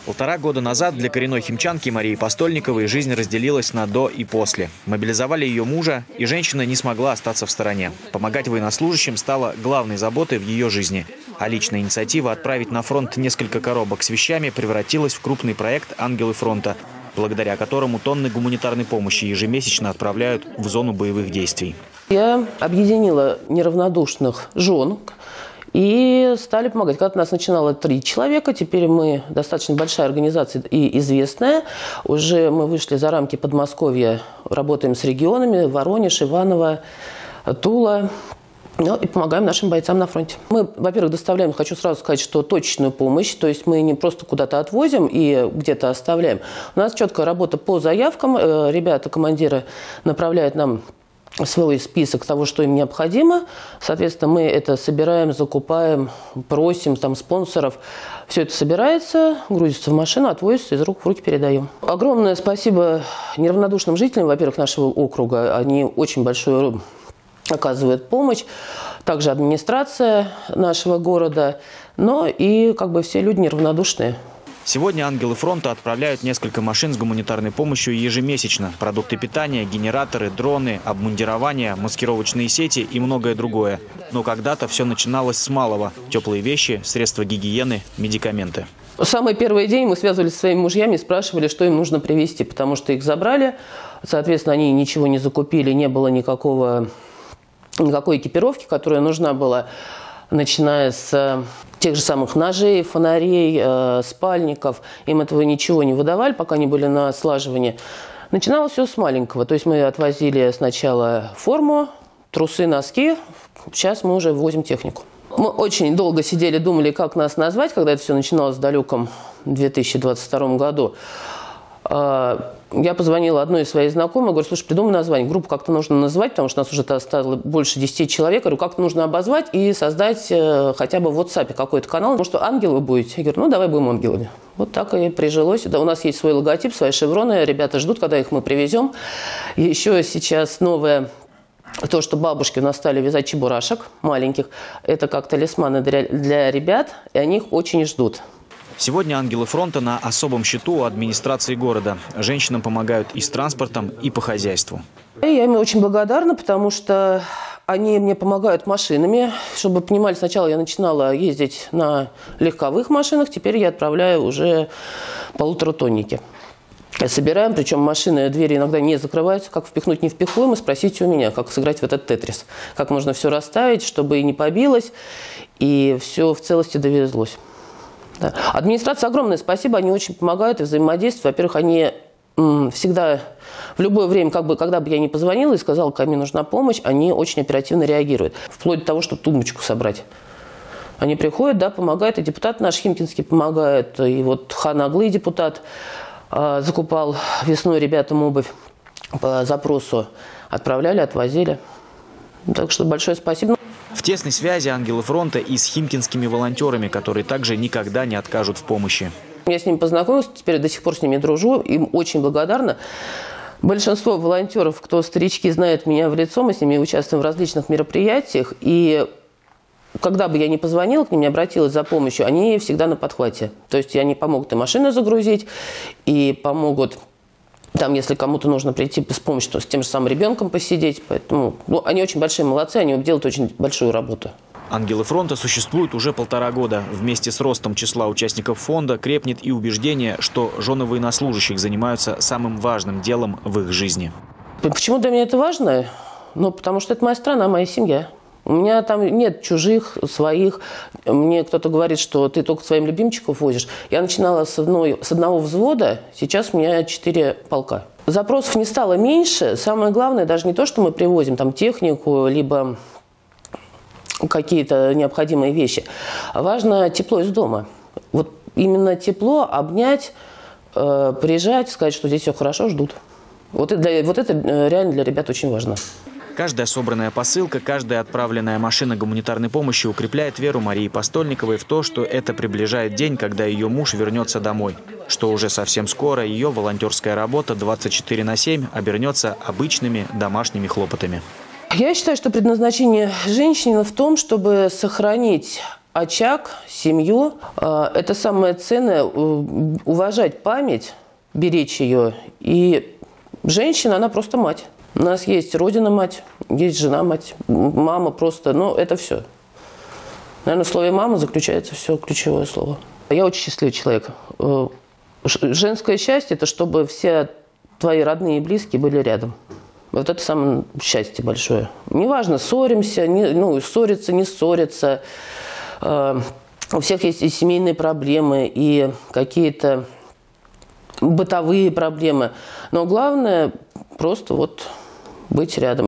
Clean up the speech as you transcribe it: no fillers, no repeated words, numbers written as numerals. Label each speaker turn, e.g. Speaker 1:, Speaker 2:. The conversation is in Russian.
Speaker 1: 1,5 года назад для коренной химчанки Марии Постольниковой жизнь разделилась на «до» и «после». Мобилизовали ее мужа, и женщина не смогла остаться в стороне. Помогать военнослужащим стало главной заботой в ее жизни. А личная инициатива отправить на фронт несколько коробок с вещами превратилась в крупный проект «Ангелы фронта», благодаря которому тонны гуманитарной помощи ежемесячно отправляют в зону боевых действий.
Speaker 2: Я объединила неравнодушных жен и стали помогать. Когда-то нас начинало 3 человека, теперь мы достаточно большая организация и известная. Уже мы вышли за рамки Подмосковья, работаем с регионами: Воронеж, Иваново, Тула. Ну, и помогаем нашим бойцам на фронте. Мы, во-первых, доставляем, хочу сразу сказать, что точечную помощь, то есть мы не просто куда-то отвозим и где-то оставляем. У нас четкая работа по заявкам. Ребята, командиры направляют нам свой список того, что им необходимо. Соответственно, мы это собираем, закупаем, просим там спонсоров. Все это собирается, грузится в машину, отвозится, из рук в руки передаем. Огромное спасибо неравнодушным жителям, во-первых, нашего округа. Они очень большую оказывают помощь. Также администрация нашего города, но и все люди неравнодушные.
Speaker 1: Сегодня «Ангелы фронта» отправляют несколько машин с гуманитарной помощью ежемесячно. Продукты питания, генераторы, дроны, обмундирование, маскировочные сети и многое другое. Но когда-то все начиналось с малого. Теплые вещи, средства гигиены, медикаменты.
Speaker 2: Самый первый день мы связывались со своими мужьями и спрашивали, что им нужно привезти, потому что их забрали. Соответственно, они ничего не закупили, не было никакой экипировки, которая нужна была, начиная с тех же самых ножей, фонарей, спальников. Им этого ничего не выдавали, пока они были на слаживании. Начиналось все с маленького. То есть мы отвозили сначала форму, трусы, носки. Сейчас мы уже ввозим технику. Мы очень долго сидели, думали, как нас назвать, когда это все начиналось в далеком 2022 году. Я позвонила одной из своих знакомых, говорю: слушай, придумай название. Группу как-то нужно назвать, потому что нас уже осталось больше 10 человек. Говорю, как-то нужно обозвать и создать хотя бы в WhatsApp какой-то канал. Потому что ангелы вы будете. Я говорю, ну давай будем ангелами. Вот так и прижилось. Да, у нас есть свой логотип, свои шевроны. Ребята ждут, когда их мы привезем. Еще сейчас новое, то, что бабушки у нас стали вязать чебурашек маленьких. Это как талисманы для ребят, и они их очень ждут.
Speaker 1: Сегодня «Ангелы фронта» на особом счету у администрации города. Женщинам помогают и с транспортом, и по хозяйству.
Speaker 2: Я им очень благодарна, потому что они мне помогают машинами. Чтобы понимали, сначала я начинала ездить на легковых машинах, теперь я отправляю уже полуторатонники. Собираем, причем машины, двери иногда не закрываются. Как впихнуть невпихуемо, спросите у меня, как сыграть в этот тетрис. Как можно все расставить, чтобы и не побилось, и все в целости довезлось. Да. Администрация, огромное спасибо, они очень помогают и взаимодействуют. Во-первых, они всегда, в любое время, когда бы я ни позвонила и сказала, какая мне нужна помощь, они очень оперативно реагируют. Вплоть до того, чтобы тумбочку собрать. Они приходят, да, помогают, и депутат наш Химкинский помогает, и вот Хан Аглы, депутат, закупал весной ребятам обувь по запросу, отправляли, отвозили. Так что большое спасибо.
Speaker 1: В тесной связи «Ангелы фронта» и с химкинскими волонтерами, которые также никогда не откажут в помощи.
Speaker 2: Я с ними познакомилась, теперь до сих пор с ними дружу, им очень благодарна. Большинство волонтеров, кто старички, знают меня в лицо, мы с ними участвуем в различных мероприятиях. И когда бы я ни позвонила к ним, не обратилась за помощью, они всегда на подхвате. То есть они помогут и машину загрузить, и помогут... Там, если кому-то нужно прийти с помощью, то с тем же самым ребенком посидеть. Поэтому они очень большие молодцы, они делают очень большую работу.
Speaker 1: «Ангелы фронта» существуют уже 1,5 года. Вместе с ростом числа участников фонда крепнет и убеждение, что жены военнослужащих занимаются самым важным делом в их жизни.
Speaker 2: Почему для меня это важно? Ну, потому что это моя страна, моя семья. У меня там нет чужих, своих. Мне кто-то говорит, что ты только своим любимчиков возишь. Я начинала с одного взвода, сейчас у меня 4 полка. Запросов не стало меньше. Самое главное, даже не то, что мы привозим там технику, либо какие-то необходимые вещи. Важно тепло из дома. Вот именно тепло, обнять, приезжать, сказать, что здесь все хорошо, ждут. Вот это реально для ребят очень важно.
Speaker 1: Каждая собранная посылка, каждая отправленная машина гуманитарной помощи укрепляет веру Марии Постольниковой в то, что это приближает день, когда ее муж вернется домой. Что уже совсем скоро ее волонтерская работа 24/7 обернется обычными домашними хлопотами.
Speaker 2: Я считаю, что предназначение женщины в том, чтобы сохранить очаг, семью – это самое ценное, уважать память, беречь ее. И женщина, она просто мать. У нас есть родина-мать, есть жена-мать, мама просто, это все. Наверное, в слове «мама» заключается все ключевое слово. Я очень счастливый человек. Женское счастье – это чтобы все твои родные и близкие были рядом. Вот это самое счастье большое. Неважно, ссоримся, ссориться, не ссориться. У всех есть и семейные проблемы, и какие-то бытовые проблемы. Но главное просто быть рядом.